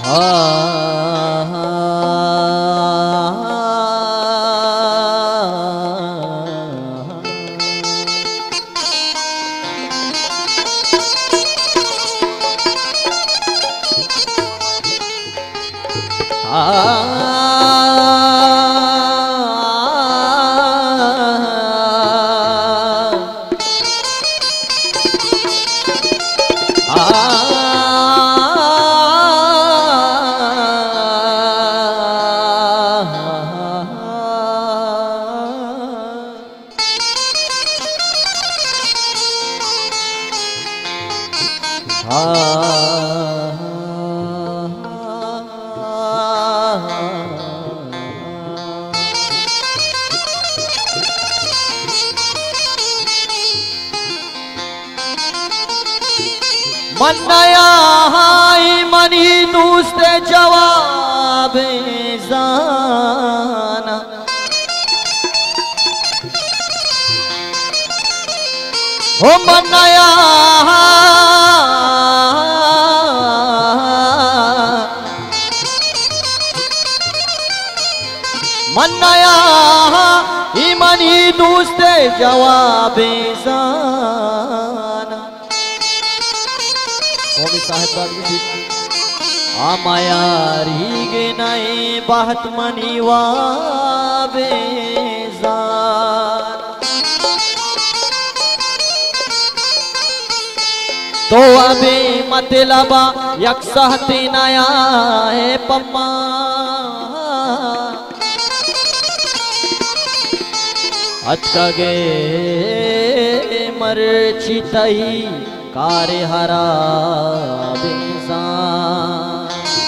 मनया high money दूसरे जवाब जाना हो मनया मनया ही मनी दूसरे जवाब जाना साहेब आमायारी गे नए बात मनीवा बेजार तो अबे मतलबा यकसहती नया है पम्मा अतगे मरची तई कारे हरा बेजान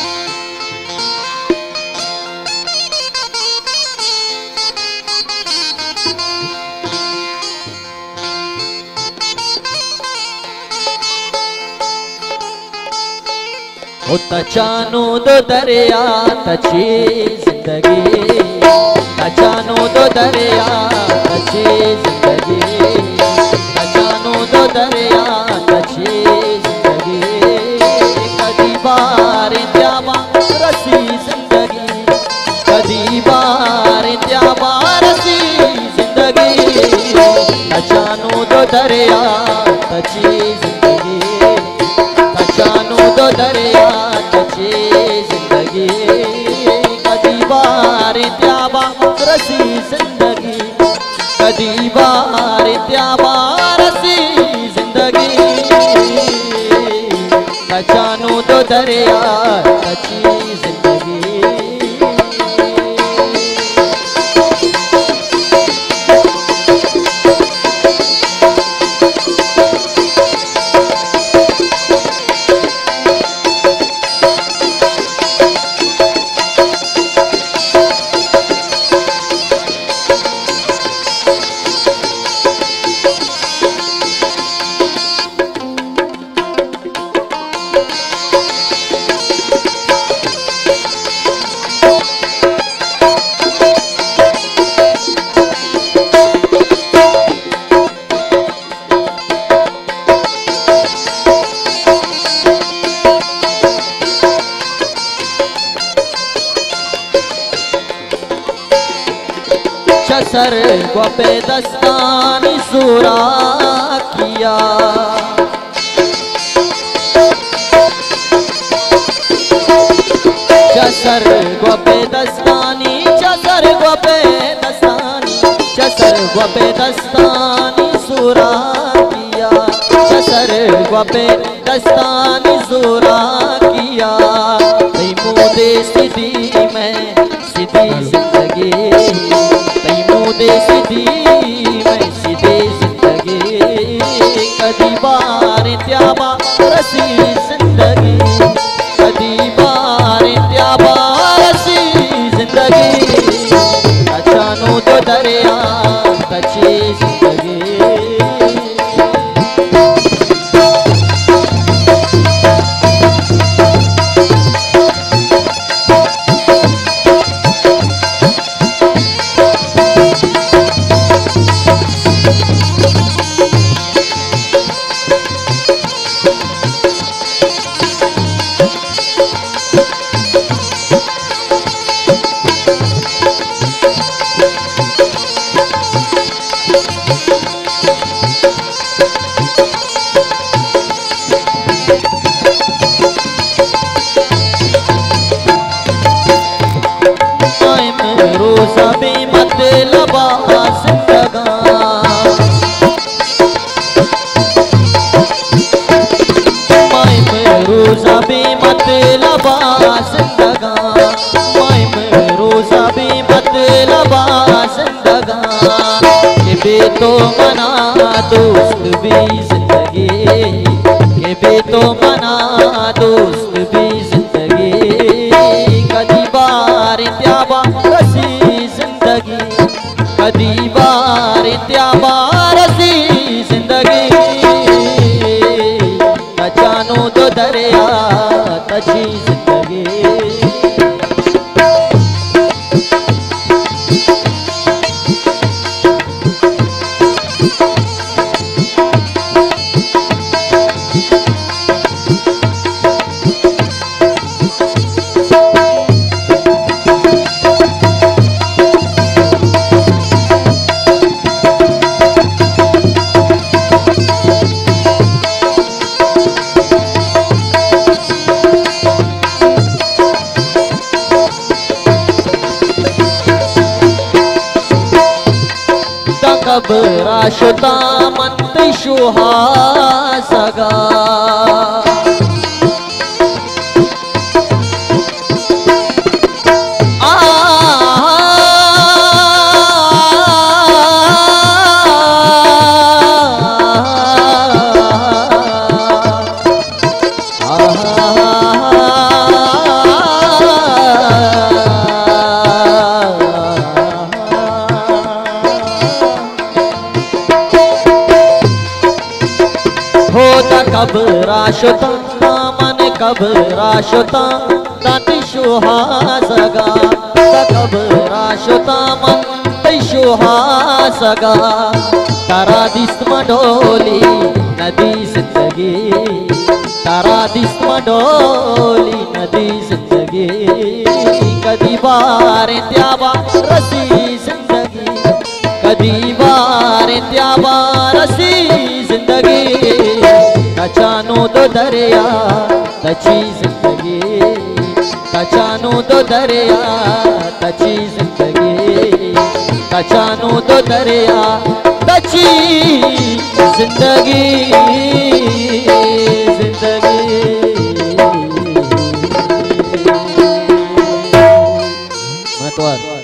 ओ तचानो दो दरिया तची जिंदगी तचानो दो दरिया तची जिंदगी तचानो दो दरिया तची जिंदगी कदी बार त्याबा रसी जिंदगी कदी बार त्याबा रसी जिंदगी तचानो दो दरिया तची जिंदगी तचानो दो दरिया तची जिंदगी कदी बार त्याबा रसी जिंदगी कदी बार त्याबा रसी जिंदगी तचानो दो दरिया तची जिंदगी चसर ग्वपे दस्तानी सूरा किया चसर ग्वपे दस्तानी चसर ग्वपे दस्तानी चसर ग्वपे दस्तानी सूरा किया चसर ग्वपे दस्तानी सूरा किया मुदे सिद्धि में सिद्धि जिंदगी मुदे सिद्धि में सिद्धि जिंदगी कदी बार त्याबा रसी जिंदगी कदी बार त्याबा रसी जिंदगी तचानो दो दरिया तची जिंदगी रोज़ा भी मतलबा जिंदगा रोज़ा भी मतलबा जिंदगा रोज़ा भी मतलबा जिंदगा के बे तो मना दोस्त भी जिंदगी के बे तो मना दोस्त भी जिंदगी कदी बार त्याबा रसी जिंदगी कदी बार त्याबा रसी जिंदगी जानो तो दरिया तजी जिंदगी कबरा शुदा मंत शुहा सगा कबरा शुता मन कबरा शुता तट शुहा सगा कबरा शुता मन शुहा सगा तारा दिस्म डोली नदी जिंदगी तारा दिस्म डोली नदी जिंदगी कदी बार त्याबा रसी जिंदगी कदी बार त्याबा रसी जिंदगी कचानो दो दरिया तची जिंदगी कचानो दो दरिया तची जिंदगी कचानो दो दरिया तची जिंदगी जिंदगी महत्व